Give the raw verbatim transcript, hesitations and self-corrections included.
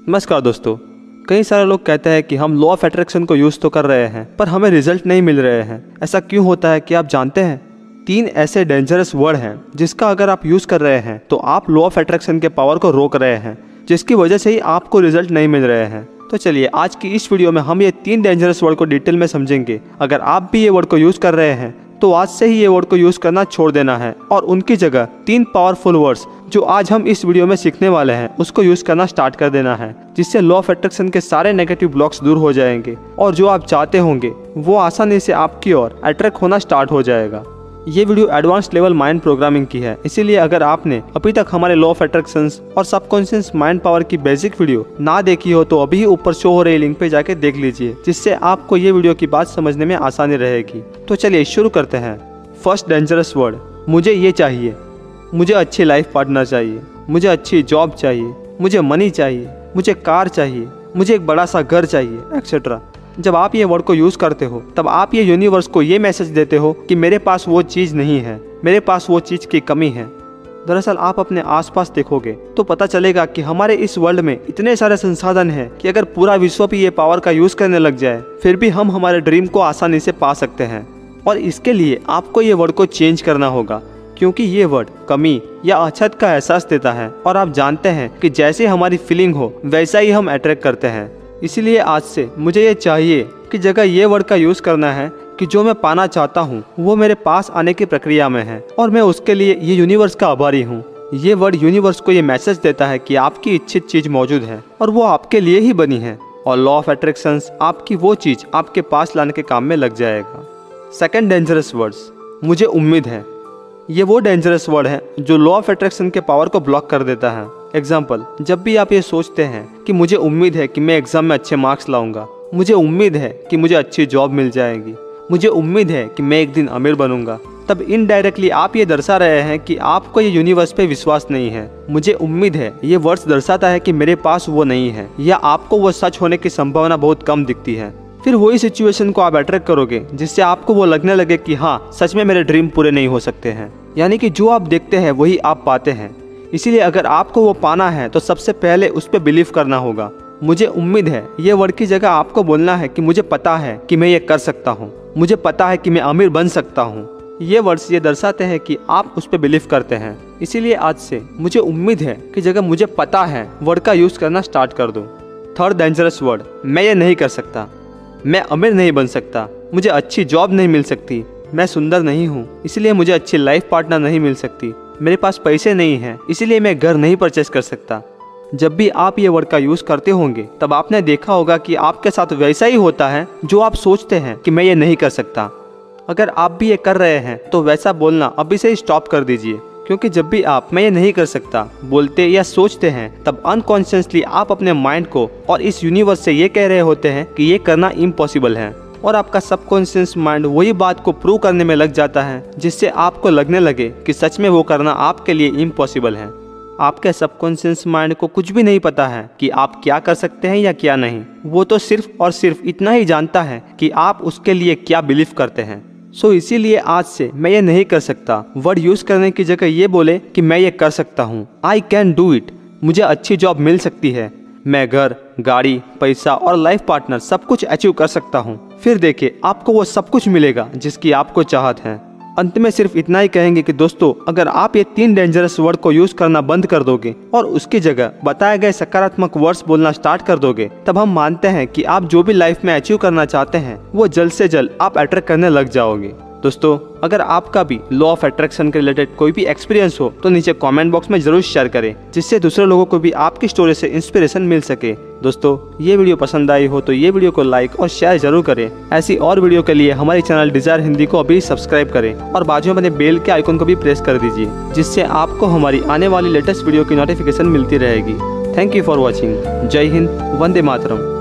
नमस्कार दोस्तों। कई सारे लोग कहते हैं कि हम लॉ ऑफ अट्रैक्शन को यूज़ तो कर रहे हैं पर हमें रिजल्ट नहीं मिल रहे हैं। ऐसा क्यों होता है कि आप जानते हैं? तीन ऐसे डेंजरस वर्ड हैं जिसका अगर आप यूज़ कर रहे हैं तो आप लॉ ऑफ अट्रैक्शन के पावर को रोक रहे हैं, जिसकी वजह से ही आपको रिजल्ट नहीं मिल रहे हैं। तो चलिए आज की इस वीडियो में हम ये तीन डेंजरस वर्ड को डिटेल में समझेंगे। अगर आप भी ये वर्ड को यूज़ कर रहे हैं तो आज से ही ये वर्ड को यूज़ करना छोड़ देना है और उनकी जगह तीन पावरफुल वर्ड्स जो आज हम इस वीडियो में सीखने वाले हैं उसको यूज़ करना स्टार्ट कर देना है, जिससे लॉ ऑफ अट्रैक्शन के सारे नेगेटिव ब्लॉक्स दूर हो जाएंगे और जो आप चाहते होंगे वो आसानी से आपकी ओर अट्रैक्ट होना स्टार्ट हो जाएगा। ये video advance level mind programming की है, इसीलिए अगर आपने अभी तक हमारे लॉ ऑफ अट्रैक्शंस और सबकॉन्शियस माइंड पावर की बेसिक वीडियो ना देखी हो तो अभी ऊपर शो हो रही लिंक पे जाके देख लीजिए, जिससे आपको ये वीडियो की बात समझने में आसानी रहेगी। तो चलिए शुरू करते हैं। फर्स्ट डेंजरस वर्ड, मुझे ये चाहिए। मुझे अच्छी लाइफ पार्टनर चाहिए, मुझे अच्छी जॉब चाहिए, मुझे मनी चाहिए, मुझे कार चाहिए, मुझे एक बड़ा सा घर चाहिए, एक्सेट्रा। जब आप ये वर्ड को यूज़ करते हो तब आप ये यूनिवर्स को ये मैसेज देते हो कि मेरे पास वो चीज़ नहीं है, मेरे पास वो चीज़ की कमी है। दरअसल आप अपने आसपास देखोगे तो पता चलेगा कि हमारे इस वर्ल्ड में इतने सारे संसाधन हैं कि अगर पूरा विश्व भी ये पावर का यूज़ करने लग जाए फिर भी हम हमारे ड्रीम को आसानी से पा सकते हैं। और इसके लिए आपको ये वर्ड को चेंज करना होगा, क्योंकि ये वर्ड कमी या अछत का एहसास देता है और आप जानते हैं कि जैसे हमारी फीलिंग हो वैसा ही हम अट्रैक्ट करते हैं। इसीलिए आज से मुझे ये चाहिए कि जगह ये वर्ड का यूज़ करना है कि जो मैं पाना चाहता हूँ वो मेरे पास आने की प्रक्रिया में है और मैं उसके लिए ये यूनिवर्स का आभारी हूँ। ये वर्ड यूनिवर्स को ये मैसेज देता है कि आपकी इच्छित चीज़ मौजूद है और वो आपके लिए ही बनी है और लॉ ऑफ अट्रैक्शंस आपकी वो चीज़ आपके पास लाने के काम में लग जाएगा। सेकेंड डेंजरस वर्ड्स, मुझे उम्मीद है। ये वो डेंजरस वर्ड है जो लॉ ऑफ अट्रैक्शन के पावर को ब्लॉक कर देता है। एग्जाम्पल, जब भी आप ये सोचते हैं कि मुझे उम्मीद है कि मैं एग्जाम में अच्छे मार्क्स लाऊंगा, मुझे उम्मीद है कि मुझे अच्छी जॉब मिल जाएगी, मुझे उम्मीद है कि मैं एक दिन अमीर बनूंगा, तब इनडायरेक्टली आप ये दर्शा रहे हैं कि आपको ये यूनिवर्स पे विश्वास नहीं है। मुझे उम्मीद है ये वर्ड्स दर्शाता है कि मेरे पास वो नहीं है या आपको वो सच होने की संभावना बहुत कम दिखती है। फिर वही सिचुएशन को आप अट्रैक्ट करोगे जिससे आपको वो लगने लगे कि हाँ सच में मेरे ड्रीम पूरे नहीं हो सकते हैं। यानी कि जो आप देखते हैं वही आप पाते हैं। इसीलिए अगर आपको वो पाना है तो सबसे पहले उस पर बिलीव करना होगा। मुझे उम्मीद है ये वर्ड की जगह आपको बोलना है कि मुझे पता है कि मैं ये कर सकता हूँ, मुझे पता है कि मैं अमीर बन सकता हूँ। ये वर्ड्स ये दर्शाते हैं कि आप उस पर बिलीव करते हैं। इसीलिए आज से मुझे उम्मीद है कि जगह मुझे पता है वर्ड का यूज़ करना स्टार्ट कर दो। थर्ड डेंजरस वर्ड, मैं ये नहीं कर सकता। मैं अमीर नहीं बन सकता, मुझे अच्छी जॉब नहीं मिल सकती, मैं सुंदर नहीं हूँ इसलिए मुझे अच्छी लाइफ पार्टनर नहीं मिल सकती, मेरे पास पैसे नहीं हैं इसीलिए मैं घर नहीं परचेस कर सकता। जब भी आप ये वर्ड का यूज़ करते होंगे तब आपने देखा होगा कि आपके साथ वैसा ही होता है जो आप सोचते हैं कि मैं ये नहीं कर सकता। अगर आप भी ये कर रहे हैं तो वैसा बोलना अभी से ही स्टॉप कर दीजिए, क्योंकि जब भी आप मैं ये नहीं कर सकता बोलते या सोचते हैं तब अनकॉन्शियसली आप अपने माइंड को और इस यूनिवर्स से ये कह रहे होते हैं कि ये करना इम्पॉसिबल है और आपका सबकॉन्शियस माइंड वही बात को प्रूव करने में लग जाता है, जिससे आपको लगने लगे कि सच में वो करना आपके लिए इम्पॉसिबल है। आपके सबकॉन्शियस माइंड को कुछ भी नहीं पता है कि आप क्या कर सकते हैं या क्या नहीं। वो तो सिर्फ और सिर्फ इतना ही जानता है कि आप उसके लिए क्या बिलीव करते हैं। सो so, इसीलिए आज से मैं ये नहीं कर सकता वर्ड यूज़ करने की जगह ये बोले कि मैं ये कर सकता हूँ। I can do it. मुझे अच्छी जॉब मिल सकती है, मैं घर, गाड़ी, पैसा और लाइफ पार्टनर सब कुछ अचीव कर सकता हूँ। फिर देखिए आपको वो सब कुछ मिलेगा जिसकी आपको चाहत है। अंत में सिर्फ इतना ही कहेंगे कि दोस्तों अगर आप ये तीन डेंजरस वर्ड को यूज़ करना बंद कर दोगे और उसकी जगह बताए गए सकारात्मक वर्ड्स बोलना स्टार्ट कर दोगे तब हम मानते हैं कि आप जो भी लाइफ में अचीव करना चाहते हैं वो जल्द से जल्द आप अट्रैक्ट करने लग जाओगे। दोस्तों अगर आपका भी लॉ ऑफ अट्रैक्शन के रिलेटेड कोई भी एक्सपीरियंस हो तो नीचे कमेंट बॉक्स में जरूर शेयर करें, जिससे दूसरे लोगों को भी आपकी स्टोरी से इंस्पिरेशन मिल सके। दोस्तों ये वीडियो पसंद आई हो तो ये वीडियो को लाइक और शेयर जरूर करें। ऐसी और वीडियो के लिए हमारे चैनल डिजायर हिंदी को अभी सब्सक्राइब करें और बाजू में बने बेल के आइकन को भी प्रेस कर दीजिए, जिससे आपको हमारी आने वाली लेटेस्ट वीडियो की नोटिफिकेशन मिलती रहेगी। Thank you for watching. जय हिंद, वंदे मातरम।